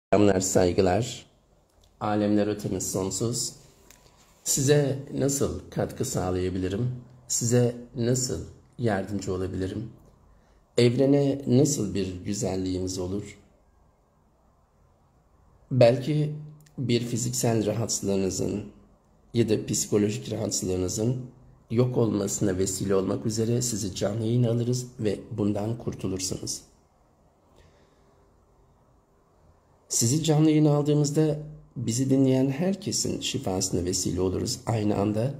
Selamlar, saygılar. Alemler ötemiz sonsuz. Size nasıl katkı sağlayabilirim? Size nasıl yardımcı olabilirim? Evrene nasıl bir güzelliğimiz olur? Belki bir fiziksel rahatsızlığınızın ya da psikolojik rahatsızlığınızın yok olmasına vesile olmak üzere sizi canlı yayına alırız ve bundan kurtulursunuz. Sizi canlı yayına aldığımızda bizi dinleyen herkesin şifasına vesile oluruz aynı anda.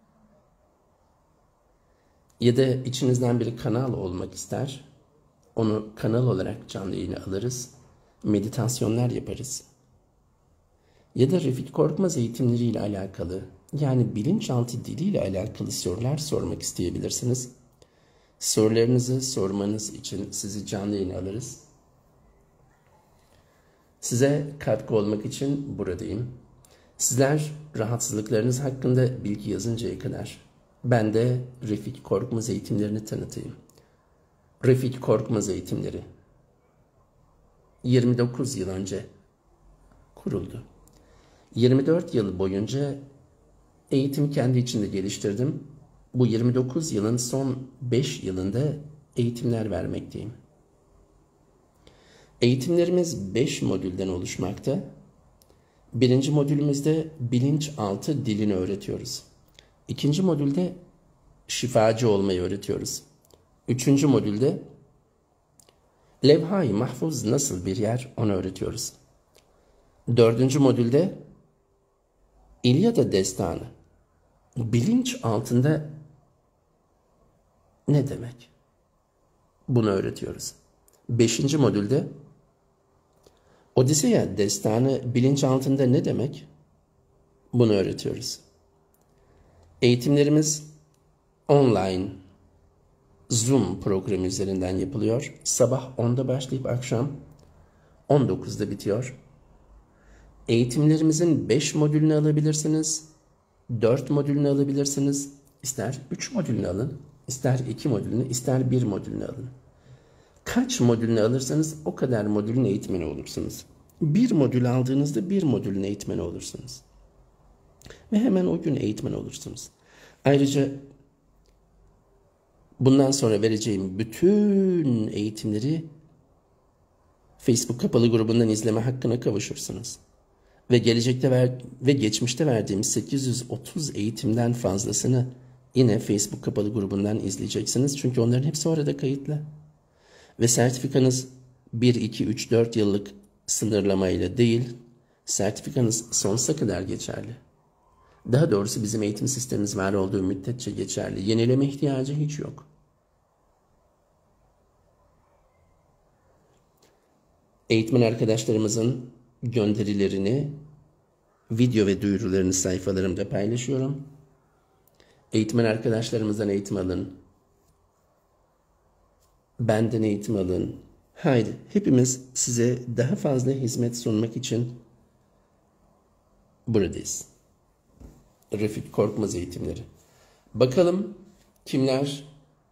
Ya da içinizden biri kanal olmak ister, onu kanal olarak canlı yayına alırız, meditasyonlar yaparız. Ya da Refik Korkmaz eğitimleriyle alakalı, yani bilinçaltı diliyle alakalı sorular sormak isteyebilirsiniz. Sorularınızı sormanız için sizi canlı yayına alırız. Size katkı olmak için buradayım. Sizler rahatsızlıklarınız hakkında bilgi yazıncaya kadar ben de Refik Korkmaz eğitimlerini tanıtayım. Refik Korkmaz eğitimleri 29 yıl önce kuruldu. 24 yıl boyunca eğitimi kendi içinde geliştirdim. Bu 29 yılın son 5 yılında eğitimler vermekteyim. Eğitimlerimiz 5 modülden oluşmakta. Birinci modülümüzde bilinçaltı dilini öğretiyoruz. İkinci modülde şifacı olmayı öğretiyoruz. Üçüncü modülde levha-i mahfuz nasıl bir yer onu öğretiyoruz. Dördüncü modülde İlyada Destanı bilinç altında ne demek? Bunu öğretiyoruz. Beşinci modülde Odiseya Destanı bilinç altında ne demek? Bunu öğretiyoruz. Eğitimlerimiz online Zoom programı üzerinden yapılıyor. Sabah 10'da başlayıp akşam 19'da bitiyor. Eğitimlerimizin 5 modülünü alabilirsiniz. 4 modülünü alabilirsiniz. İster 3 modülünü alın, ister 2 modülünü, ister 1 modülünü alın. Kaç modülünü alırsanız o kadar modülün eğitmeni olursunuz. Bir modül aldığınızda bir modülün eğitmeni olursunuz. Ve hemen o gün eğitmen olursunuz. Ayrıca bundan sonra vereceğim bütün eğitimleri Facebook kapalı grubundan izleme hakkına kavuşursunuz. Ve geçmişte verdiğim 830 eğitimden fazlasını yine Facebook kapalı grubundan izleyeceksiniz. Çünkü onların hepsi orada kayıtlı. Ve sertifikanız 1, 2, 3, 4 yıllık sınırlamayla değil, sertifikanız sonsuza kadar geçerli. Daha doğrusu bizim eğitim sistemimiz var olduğu müddetçe geçerli. Yenileme ihtiyacı hiç yok. Eğitmen arkadaşlarımızın gönderilerini, video ve duyurularını sayfalarımda paylaşıyorum. Eğitmen arkadaşlarımızdan eğitim alın. Benden eğitim alın. Haydi hepimiz size daha fazla hizmet sunmak için buradayız. Refik Korkmaz eğitimleri. Bakalım kimler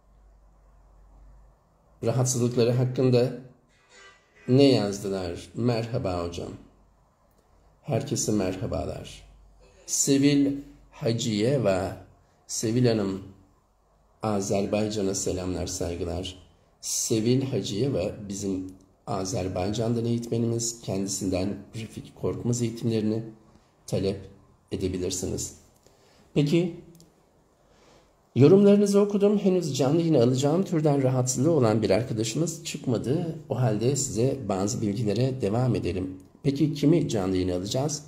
rahatsızlıkları hakkında ne yazdılar? Merhaba hocam. Herkese merhabalar. Sevil Haciye ve Sevil Hanım, Azerbaycan'a selamlar, saygılar. Sevil Haciye ve bizim Azerbaycan'dan eğitmenimiz, kendisinden Refik Korkmaz eğitimlerini talep edebilirsiniz. Peki, yorumlarınızı okudum. Henüz canlı yine alacağım türden rahatsızlığı olan bir arkadaşımız çıkmadı. O halde size bazı bilgilere devam edelim. Peki kimi canlı yine alacağız?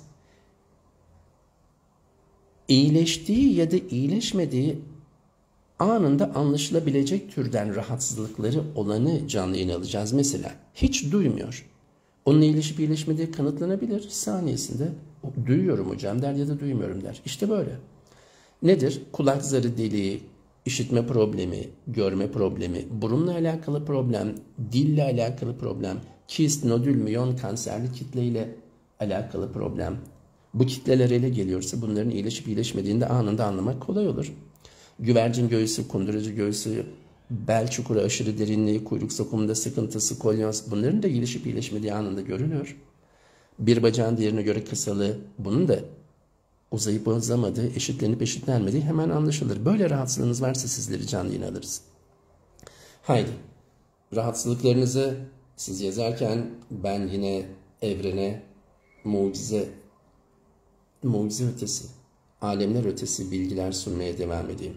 İyileştiği ya da iyileşmediği anında anlaşılabilecek türden rahatsızlıkları olanı canlı yayına alacağız. Mesela hiç duymuyor. Onun iyileşip iyileşmediği kanıtlanabilir. Saniyesinde duyuyorum hocam der ya da duymuyorum der. İşte böyle. Nedir? Kulak zarı deliği, işitme problemi, görme problemi, burunla alakalı problem, dille alakalı problem, kist, nodül, miyon, kanserli kitleyle alakalı problem. Bu kitleler ele geliyorsa bunların iyileşip iyileşmediğini de anında anlamak kolay olur. Güvercin göğsü, kundurucu göğsü, bel çukuru aşırı derinliği, kuyruk sokumunda sıkıntısı, kolyoz, bunların da iyileşip iyileşmediği anında görülür. Bir bacağın diğerine göre kısalığı, bunun da uzayıp uzamadığı, eşitlenip eşitlenmediği hemen anlaşılır. Böyle rahatsızlığınız varsa sizleri canlı yayına alırız. Haydi, rahatsızlıklarınızı siz yazarken ben yine evrene mucize ötesi, alemler ötesi bilgiler sunmaya devam edeyim.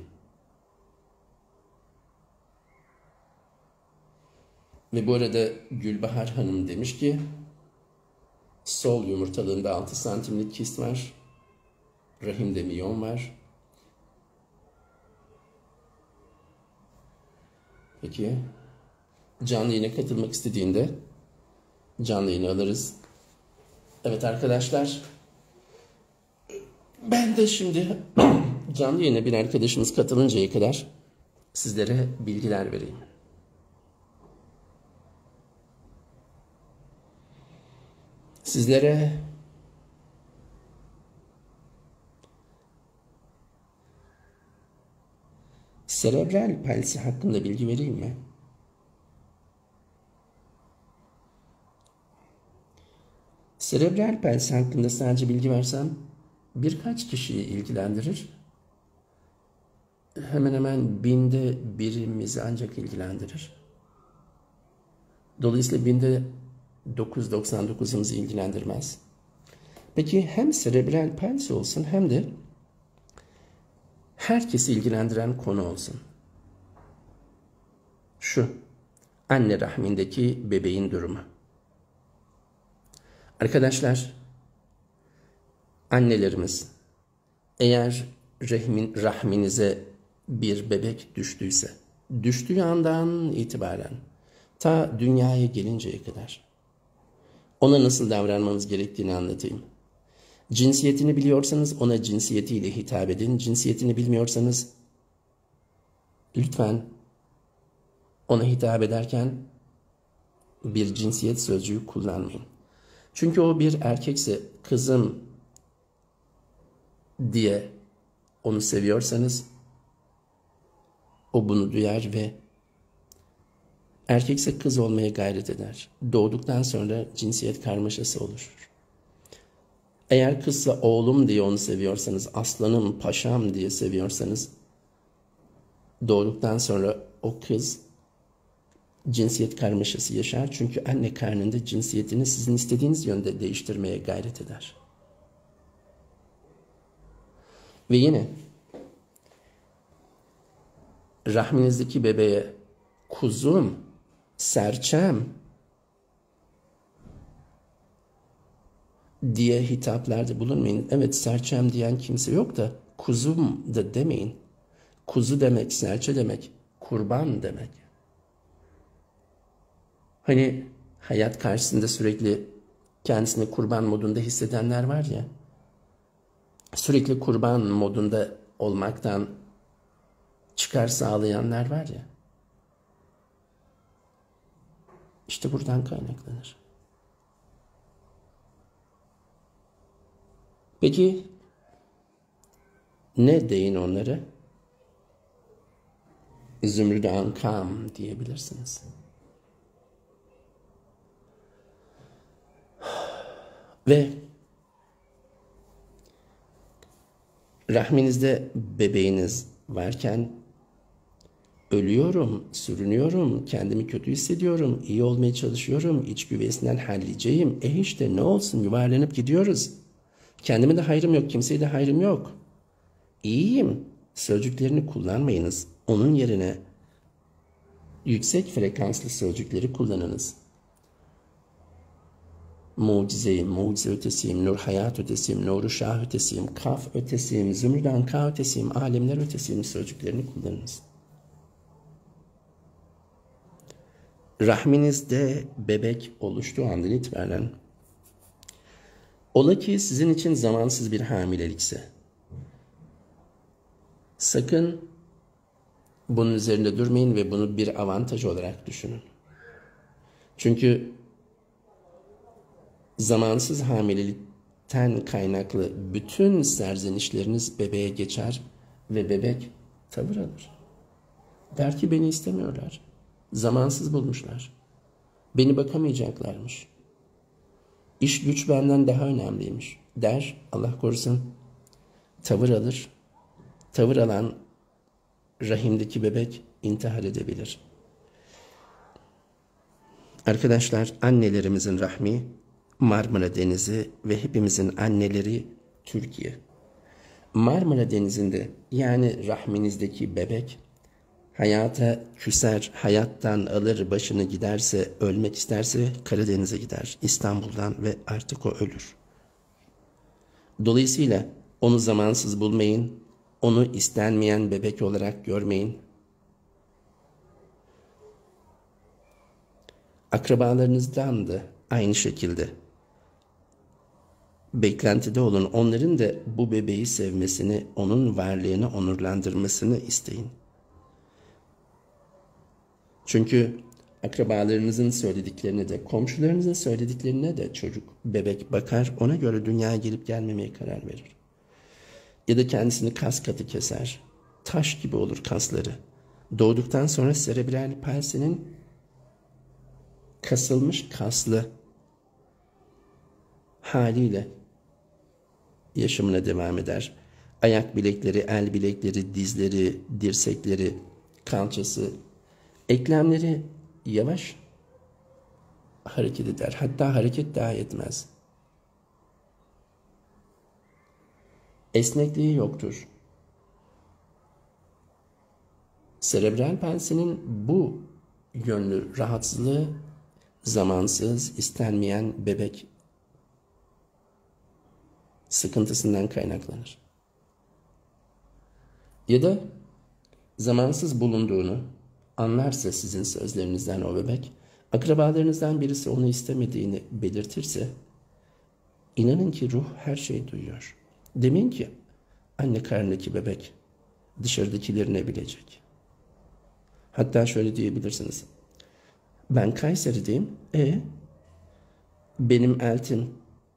Ve bu arada Gülbahar Hanım demiş ki, sol yumurtalığında 6 santimlik kist var, rahimde miyon var. Peki, canlı yayına katılmak istediğinde canlı yayını alırız. Evet arkadaşlar, ben de şimdi canlı yayına bir arkadaşımız katılıncaya kadar sizlere bilgiler vereyim. Sizlere serebral palsi hakkında bilgi vereyim mi? Serebral palsi hakkında sadece bilgi versem birkaç kişiyi ilgilendirir. Hemen hemen binde birimizi ancak ilgilendirir. Dolayısıyla binde 999'umuzu ilgilendirmez. Peki hem serebral palsi olsun hem de herkesi ilgilendiren konu olsun. Şu, anne rahmindeki bebeğin durumu. Arkadaşlar, annelerimiz, eğer rahminize bir bebek düştüyse, düştüğü andan itibaren ta dünyaya gelinceye kadar ona nasıl davranmanız gerektiğini anlatayım. Cinsiyetini biliyorsanız ona cinsiyetiyle hitap edin. Cinsiyetini bilmiyorsanız lütfen ona hitap ederken bir cinsiyet sözcüğü kullanmayın. Çünkü o bir erkekse kızım diye onu seviyorsanız o bunu duyar ve erkekse kız olmaya gayret eder. Doğduktan sonra cinsiyet karmaşası oluşur. Eğer kızsa oğlum diye onu seviyorsanız, aslanım, paşam diye seviyorsanız doğduktan sonra o kız cinsiyet karmaşası yaşar. Çünkü anne karnında cinsiyetini sizin istediğiniz yönde değiştirmeye gayret eder. Ve yine rahminizdeki bebeğe kuzum, serçem diye hitaplarda bulunmayın. Evet, serçem diyen kimse yok da kuzum da demeyin. Kuzu demek, serçe demek, kurban demek. Hani hayat karşısında sürekli kendisini kurban modunda hissedenler var ya, sürekli kurban modunda olmaktan çıkar sağlayanlar var ya, işte buradan kaynaklanır. Peki ne deyin onları? Zümrüt-i Ankam diyebilirsiniz. Ve rahminizde bebeğiniz varken ölüyorum, sürünüyorum, kendimi kötü hissediyorum, iyi olmaya çalışıyorum, iç güvesinden halliceğim. İşte ne olsun, yuvarlanıp gidiyoruz. Kendime de hayrım yok, kimseye de hayrım yok. İyiyim sözcüklerini kullanmayınız. Onun yerine yüksek frekanslı sözcükleri kullanınız. Mucizeyim, mucize ötesiyim, nur hayat ötesiyim, nuru şah ötesiyim, kaf ötesiyim, zümrüt anka ötesiyim, alemler ötesiyim sözcüklerini kullanınız. Rahminizde bebek oluştuğu andan itibaren ola ki sizin için zamansız bir hamilelikse sakın bunun üzerinde durmayın ve bunu bir avantaj olarak düşünün. Çünkü zamansız hamilelikten kaynaklı bütün serzenişleriniz bebeğe geçer ve bebek tavır alır. Der ki beni istemiyorlar. Zamansız bulmuşlar. Beni bakamayacaklarmış. İş güç benden daha önemliymiş der, Allah korusun, tavır alır. Tavır alan rahimdeki bebek intihar edebilir. Arkadaşlar, annelerimizin rahmi Marmara Denizi ve hepimizin anneleri Türkiye. Marmara Denizi'nde, yani rahminizdeki bebek hayata küser, hayattan alır başını, giderse, ölmek isterse Karadeniz'e gider, İstanbul'dan, ve artık o ölür. Dolayısıyla onu zamansız bulmayın, onu istenmeyen bebek olarak görmeyin. Akrabalarınızdan da aynı şekilde beklentide olun. Onların da bu bebeği sevmesini, onun varlığını onurlandırmasını isteyin. Çünkü akrabalarınızın söylediklerine de, komşularınızın söylediklerine de çocuk, bebek bakar, ona göre dünyaya gelip gelmemeye karar verir. Ya da kendisini kas katı keser. Taş gibi olur kasları. Doğduktan sonra serebral palsinin kasılmış kaslı haliyle yaşamına devam eder. Ayak bilekleri, el bilekleri, dizleri, dirsekleri, kalçası, eklemleri yavaş hareket eder. Hatta hareket dahi etmez. Esnekliği yoktur. Serebral palsinin bu yönlü rahatsızlığı zamansız, istenmeyen bebek sıkıntısından kaynaklanır. Ya da zamansız bulunduğunu anlarsa sizin sözlerinizden o bebek, akrabalarınızdan birisi onu istemediğini belirtirse, inanın ki ruh her şeyi duyuyor. Demeyin ki anne karnındaki bebek dışarıdakileri ne bilecek? Hatta şöyle diyebilirsiniz. Ben Kayseri'deyim. Benim eltim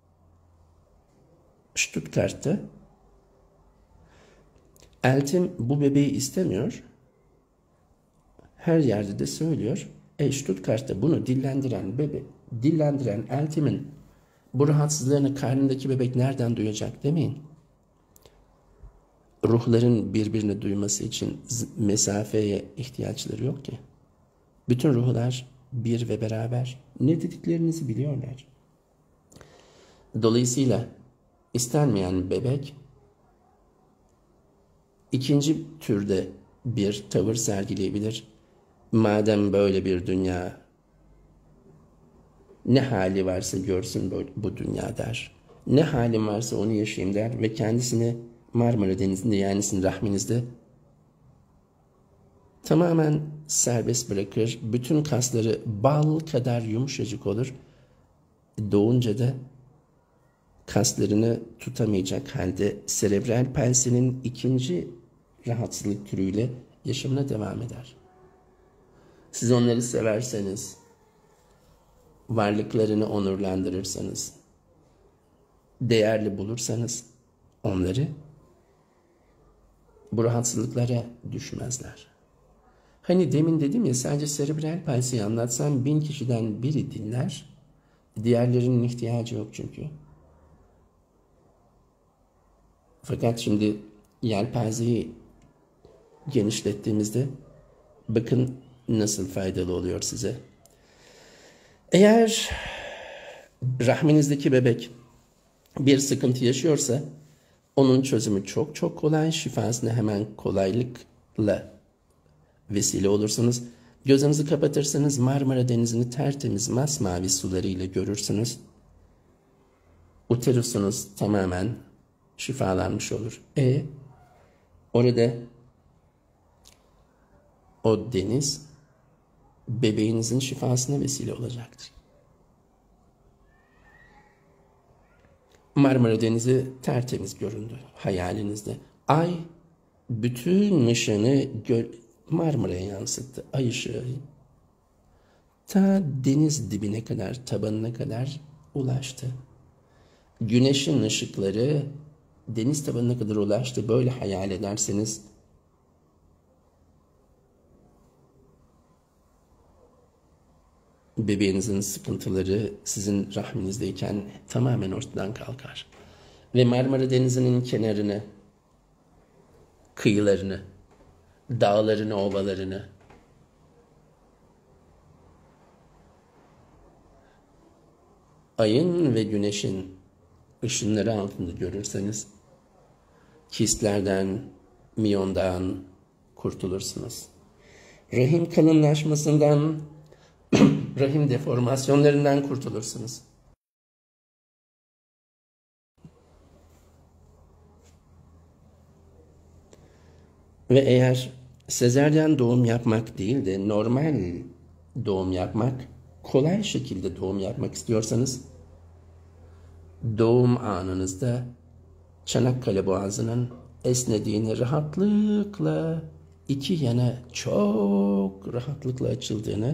Stuttgart'ta. Eltim bu bebeği istemiyor. Her yerde de söylüyor. Stuttgart'ta bunu dillendiren eltimin bu rahatsızlığını karnındaki bebek nereden duyacak demeyin. Ruhların birbirini duyması için mesafeye ihtiyaçları yok ki. Bütün ruhlar bir ve beraber. Ne dediklerinizi biliyorlar. Dolayısıyla istenmeyen bebek ikinci türde bir tavır sergileyebilir. Madem böyle bir dünya, ne hali varsa görsün bu dünya der. Ne halim varsa onu yaşayayım der ve kendisini Marmara Denizi'nde, yani sizin rahminizde tamamen serbest bırakır. Bütün kasları bal kadar yumuşacık olur. Doğunca da kaslarını tutamayacak halde serebral palsinin ikinci rahatsızlık türüyle yaşamına devam eder. Siz onları severseniz, varlıklarını onurlandırırsanız, değerli bulursanız onları, bu rahatsızlıklara düşmezler. Hani demin dedim ya, sadece serebral palsiyi anlatsam 1000 kişiden biri dinler, diğerlerinin ihtiyacı yok çünkü. Fakat şimdi yelpazeyi genişlettiğimizde bakın nasıl faydalı oluyor size. Eğer rahminizdeki bebek bir sıkıntı yaşıyorsa onun çözümü çok çok kolay, şifasına hemen kolaylıkla vesile olursunuz. Gözünüzü kapatırsanız Marmara Denizi'ni tertemiz masmavi sularıyla görürsünüz. Uterusunuz tamamen şifalanmış olur. Orada o deniz bebeğinizin şifasına vesile olacaktır. Marmara Denizi tertemiz göründü hayalinizde. Ay bütün ışığını Marmara'ya yansıttı. Ay ışığı ta deniz dibine kadar, tabanına kadar ulaştı. Güneşin ışıkları deniz tabanına kadar ulaştı. Böyle hayal ederseniz bebeğinizin sıkıntıları sizin rahminizdeyken tamamen ortadan kalkar. Ve Marmara Denizi'nin kenarını, kıyılarını, dağlarını, ovalarını, ayın ve güneşin ışınları altında görürseniz, kistlerden, miyondan kurtulursunuz. Rahim kalınlaşmasından, rahim deformasyonlarından kurtulursunuz. Ve eğer sezaryen doğum yapmak değil de normal doğum yapmak, kolay şekilde doğum yapmak istiyorsanız, doğum anınızda Çanakkale Boğazı'nın esnediğini, rahatlıkla iki yana çok rahatlıkla açıldığını,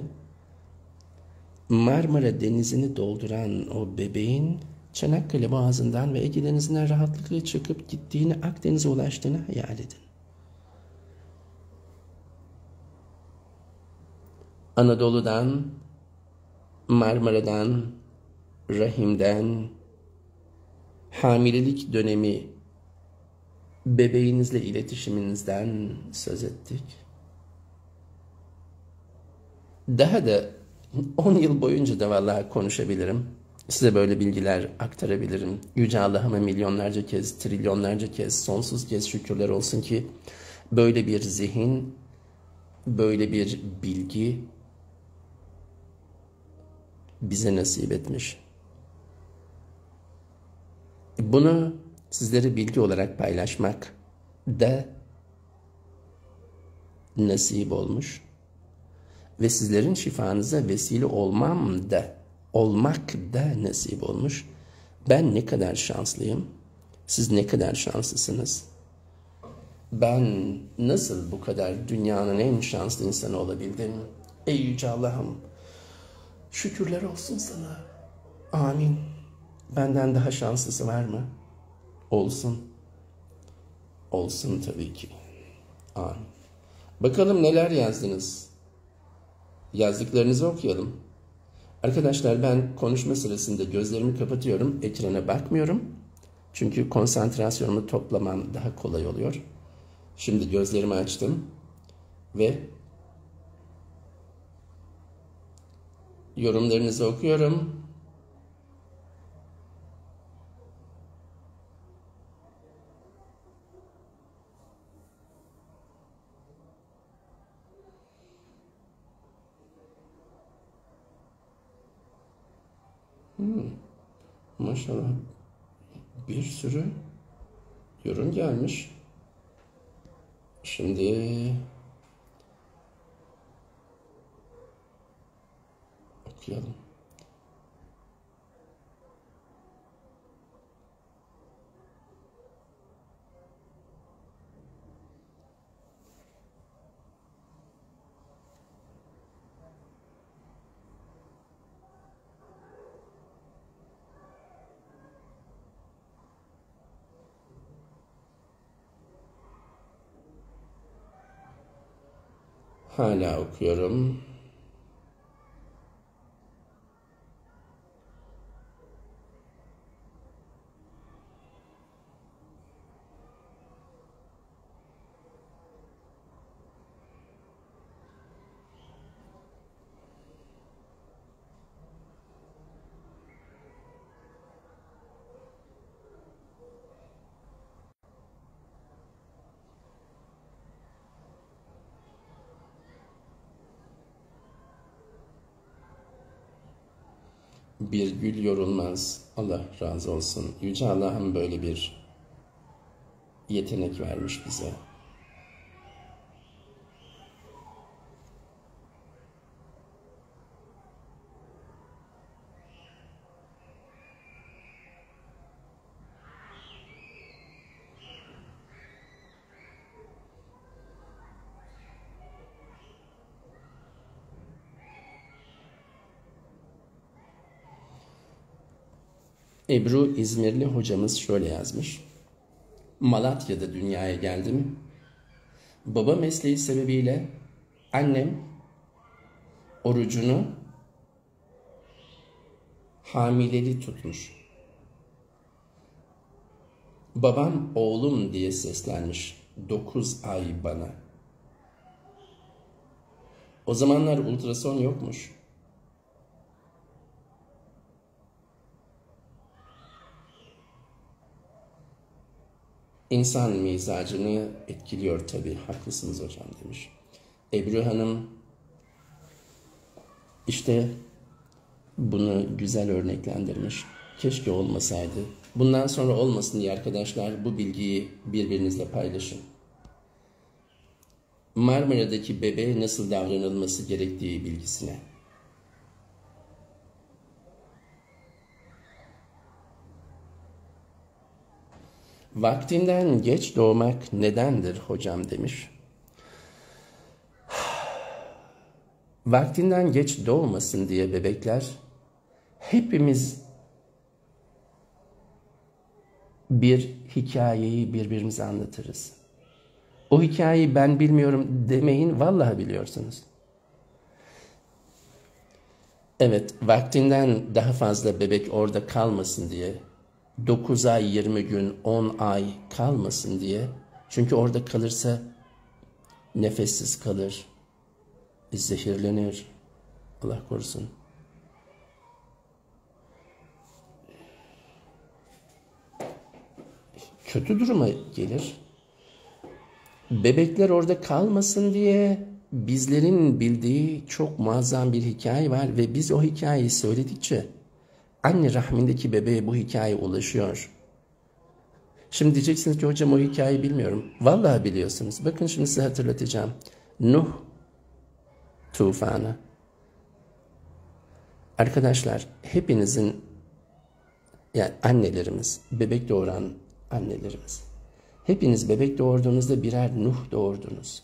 Marmara Denizi'ni dolduran o bebeğin Çanakkale Boğazı'ndan ve Ege Denizi'nden rahatlıkla çıkıp gittiğini, Akdeniz'e ulaştığını hayal edin. Anadolu'dan, Marmara'dan, rahimden, hamilelik dönemi bebeğinizle iletişiminizden söz ettik. Daha da 10 yıl boyunca da vallahi konuşabilirim. Size böyle bilgiler aktarabilirim. Yüce Allah'ıma milyonlarca kez, trilyonlarca kez, sonsuz kez şükürler olsun ki böyle bir zihin, böyle bir bilgi bize nasip etmiş. Bunu sizlere bilgi olarak paylaşmak da nasip olmuş ve sizlerin şifanıza vesile olmak da nasip olmuş. Ben ne kadar şanslıyım, siz ne kadar şanslısınız. Ben nasıl bu kadar dünyanın en şanslı insanı olabildim? Ey Yüce Allah'ım, şükürler olsun sana. Amin. Benden daha şanslısı var mı? Olsun. Olsun tabii ki. Amin. Bakalım neler yazdınız. Yazdıklarınızı okuyalım. Arkadaşlar ben konuşma sırasında gözlerimi kapatıyorum. Ekrana bakmıyorum. Çünkü konsantrasyonumu toplamam daha kolay oluyor. Şimdi gözlerimi açtım. Ve yorumlarınızı okuyorum. Maşallah bir sürü yorum gelmiş. Şimdi okuyalım. Hala okuyorum. Bir gül yorulmaz. Allah razı olsun. Yüce Allah'ım böyle bir yetenek vermiş bize. Ebru İzmirli hocamız şöyle yazmış. Malatya'da dünyaya geldim. Baba mesleği sebebiyle annem orucunu hamileli tutmuş. Babam oğlum diye seslenmiş 9 ay bana. O zamanlar ultrason yokmuş. İnsan mizacını etkiliyor tabii. Haklısınız hocam demiş. Ebru Hanım işte bunu güzel örneklendirmiş. Keşke olmasaydı. Bundan sonra olmasın diye arkadaşlar bu bilgiyi birbirinizle paylaşın. Marmara'daki bebeğe nasıl davranılması gerektiği bilgisine. Vaktinden geç doğmak nedendir hocam demiş. Vaktinden geç doğmasın diye bebekler hepimiz bir hikayeyi birbirimize anlatırız. O hikayeyi ben bilmiyorum demeyin, vallahi biliyorsunuz. Evet, vaktinden daha fazla bebek orada kalmasın diye, 9 ay, 20 gün, 10 ay kalmasın diye. Çünkü orada kalırsa nefessiz kalır, zehirlenir, Allah korusun. Kötü duruma gelir. Bebekler orada kalmasın diye bizlerin bildiği çok muazzam bir hikaye var ve biz o hikayeyi söyledikçe anne rahmindeki bebeğe bu hikaye ulaşıyor. Şimdi diyeceksiniz ki hocam o hikayeyi bilmiyorum. Vallahi biliyorsunuz. Bakın şimdi size hatırlatacağım. Nuh tufanı. Arkadaşlar hepinizin, yani annelerimiz, bebek doğuran annelerimiz. Hepiniz bebek doğurduğunuzda birer Nuh doğurdunuz.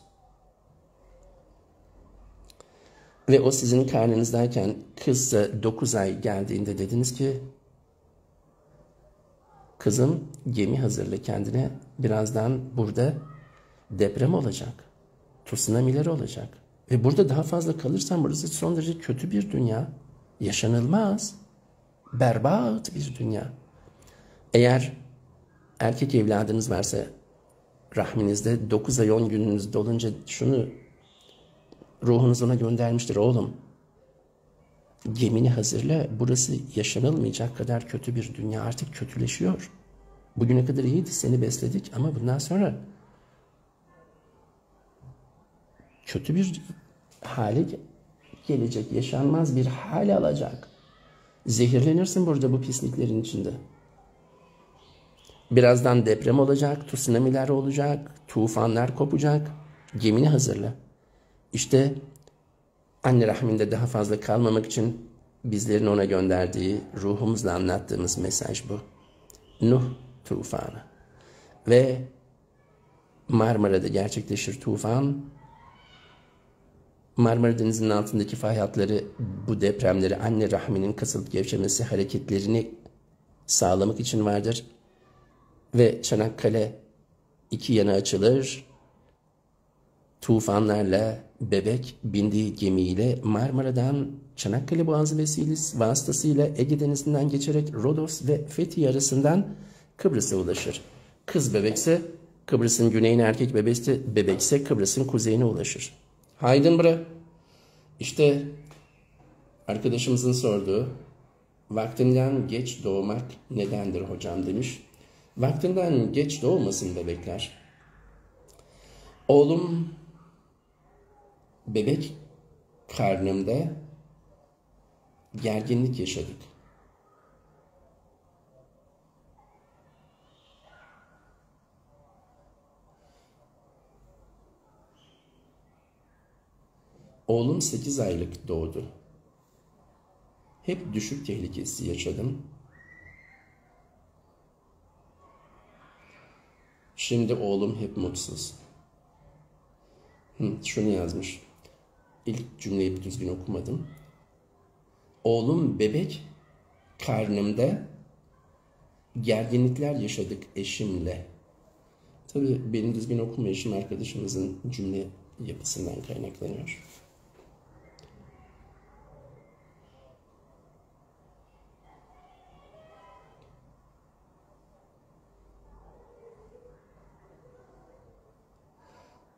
Ve o sizin karnınızdayken kızsa 9 ay geldiğinde dediniz ki kızım gemi hazırla kendine, birazdan burada deprem olacak. Tsunamiler olacak. Ve burada daha fazla kalırsan burası son derece kötü bir dünya. Yaşanılmaz. Berbat bir dünya. Eğer erkek evladınız varsa rahminizde 9 ay 10 gününüz dolunca şunu ruhunuz ona göndermiştir: oğlum gemini hazırla, burası yaşanılmayacak kadar kötü bir dünya, artık kötüleşiyor. Bugüne kadar iyiydi, seni besledik ama bundan sonra kötü bir hale gelecek, yaşanmaz bir hal alacak. Zehirlenirsin burada bu pisliklerin içinde. Birazdan deprem olacak, tsunamiler olacak, tufanlar kopacak. Gemini hazırla. İşte anne rahminde daha fazla kalmamak için bizlerin ona gönderdiği, ruhumuzla anlattığımız mesaj bu. Nuh tufanı. Ve Marmara'da gerçekleşir tufan. Marmara Denizi'nin altındaki fay hatları bu depremleri, anne rahminin kasılıp gevşemesi hareketlerini sağlamak için vardır. Ve Çanakkale iki yana açılır. Tufanlarla bebek bindiği gemiyle Marmara'dan Çanakkale Boğazı vasıtasıyla Ege Denizi'nden geçerek Rodos ve Fethiye arasından Kıbrıs'a ulaşır. Kız bebekse Kıbrıs'ın güneyine, erkek bebekse Kıbrıs'ın kuzeyine ulaşır. Haydın bre. İşte arkadaşımızın sorduğu vaktinden geç doğmak nedendir hocam demiş. Vaktinden geç doğmasın bebekler. Oğlum bebek karnımda gerginlik yaşadık. Oğlum 8 aylık doğdu. Hep düşük tehlikesi yaşadım. Şimdi oğlum hep mutsuz. Şunu yazmış. İlk cümleyi düzgün okumadım. Oğlum bebek karnımda gerginlikler yaşadık eşimle. Tabii benim düzgün okumayışım arkadaşımızın cümle yapısından kaynaklanıyor.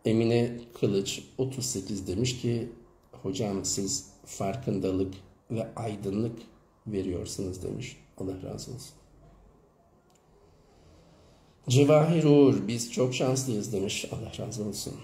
Emine Kılıç 38 demiş ki hocam siz farkındalık ve aydınlık veriyorsunuz demiş. Allah razı olsun. Cevahir Uğur biz çok şanslıyız demiş. Allah razı olsun.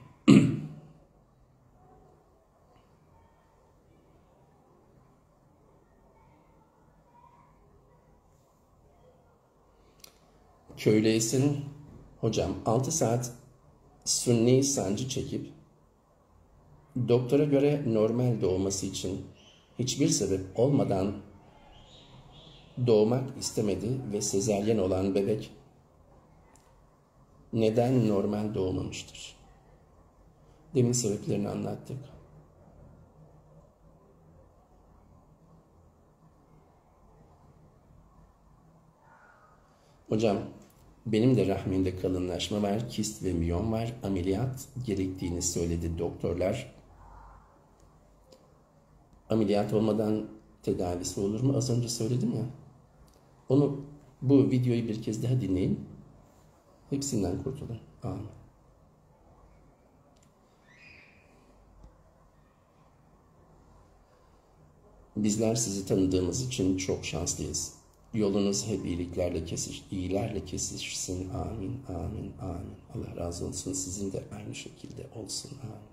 Köylü Esin hocam 6 saat sünni sancı çekip doktora göre normal doğması için hiçbir sebep olmadan doğmak istemedi ve sezaryen olan bebek neden normal doğmamıştır? Demin sebeplerini anlattık. Hocam benim de rahmimde kalınlaşma var, kist ve miyom var, ameliyat gerektiğini söyledi doktorlar. Ameliyat olmadan tedavisi olur mu? Az önce söyledim ya. Bu videoyu bir kez daha dinleyin. Hepsinden kurtulun. Amin. Bizler sizi tanıdığımız için çok şanslıyız. Yolunuz hep iyilerle kesişsin. Amin, amin, amin. Allah razı olsun. Sizin de aynı şekilde olsun. Amin.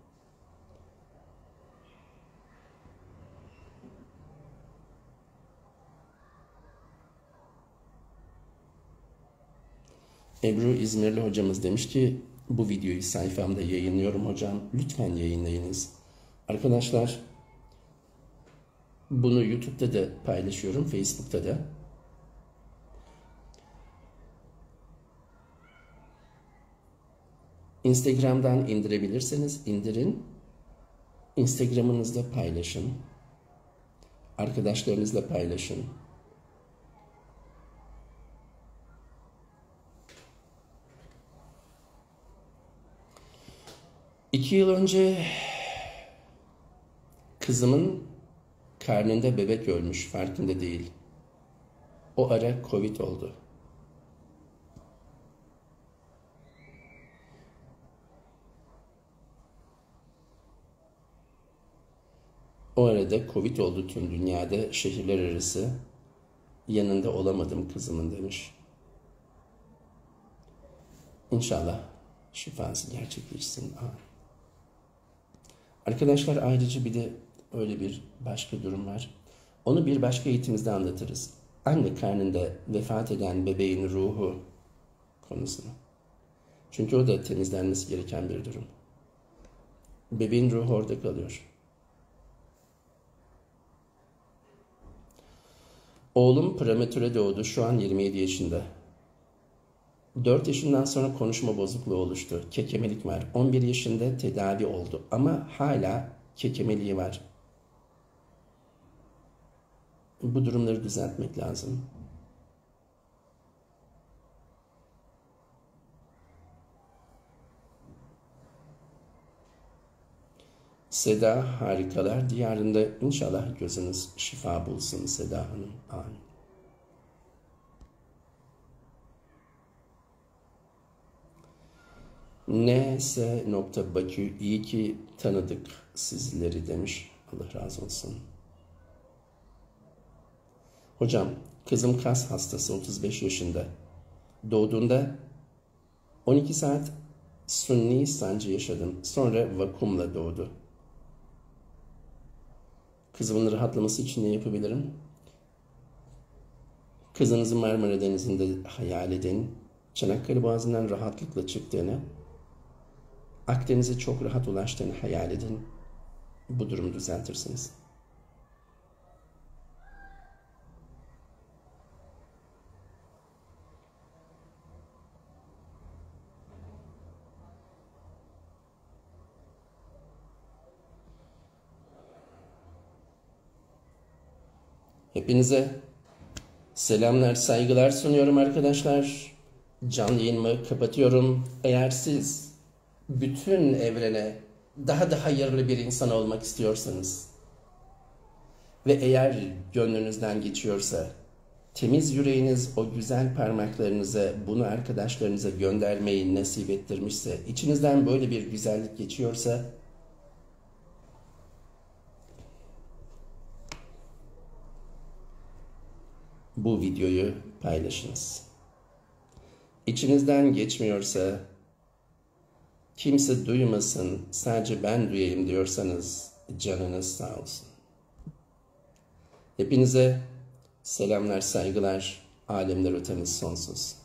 Ebru İzmirli hocamız demiş ki bu videoyu sayfamda yayınlıyorum hocam. Lütfen yayınlayınız. Arkadaşlar bunu YouTube'da da paylaşıyorum. Facebook'ta da. Instagram'dan indirebilirseniz indirin. Instagram'ınızda paylaşın. Arkadaşlarınızla paylaşın. İki yıl önce kızımın karnında bebek ölmüş, farkında değil. O ara Covid oldu. O arada Covid oldu tüm dünyada, şehirler arası. Yanında olamadım kızımın demiş. İnşallah şifası gerçekleşsin. Arkadaşlar ayrıca bir de öyle bir başka durum var. Onu bir başka eğitimimizde anlatırız. Anne karnında vefat eden bebeğin ruhu konusunu. Çünkü o da temizlenmesi gereken bir durum. Bebeğin ruhu orada kalıyor. Oğlum prematüre doğdu. Şu an 27 yaşında. 4 yaşından sonra konuşma bozukluğu oluştu. Kekemelik var. 11 yaşında tedavi oldu. Ama hala kekemeliği var. Bu durumları düzeltmek lazım. Seda Harikalar Diyarında inşallah gözünüz şifa bulsun Seda Hanım. Amin. Bakü iyi ki tanıdık sizleri demiş. Allah razı olsun. Hocam kızım kas hastası 35 yaşında. Doğduğunda 12 saat sünni sancı yaşadım. Sonra vakumla doğdu. Kızımın rahatlaması için ne yapabilirim? Kızınızı Marmara Denizi'nde hayal edin. Çanakkale Boğazı'ndan rahatlıkla çıktığını, Akdeniz'e çok rahat ulaştığını hayal edin. Bu durumu düzeltirsiniz. Hepinize selamlar, saygılar sunuyorum arkadaşlar. Canlı yayınımı kapatıyorum. Eğer siz bütün evrene daha da hayırlı bir insan olmak istiyorsanız ve eğer gönlünüzden geçiyorsa temiz yüreğiniz o güzel parmaklarınıza, bunu arkadaşlarınıza göndermeyi nasip ettirmişse, içinizden böyle bir güzellik geçiyorsa, bu videoyu paylaşınız. İçinizden geçmiyorsa, kimse duymasın, sadece ben duyayım diyorsanız canınız sağ olsun. Hepinize selamlar, saygılar, alemler ötemiz sonsuz.